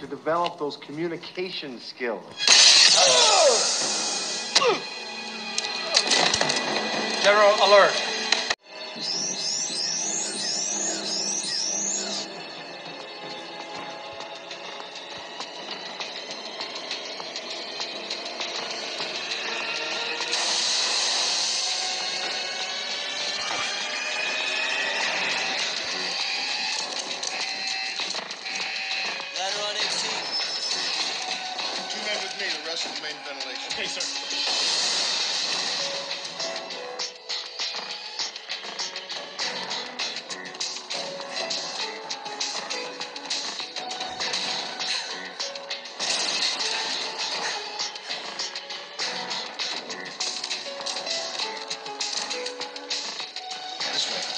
develop those communication skills. General alert. Ladder on AC. 2 men with me, the rest of the main ventilation. Okay, sir. This way.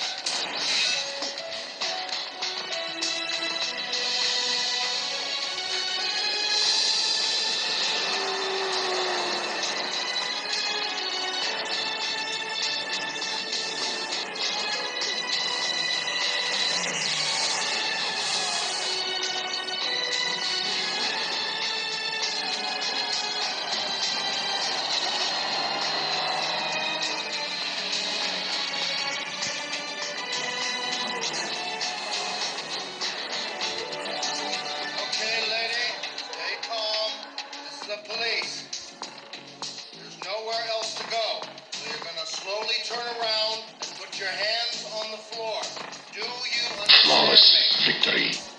Okay, lady, stay calm. This is the police. There's nowhere else to go. So you're gonna slowly turn around and put your hands on the floor. Do you understand Flawless me? victory.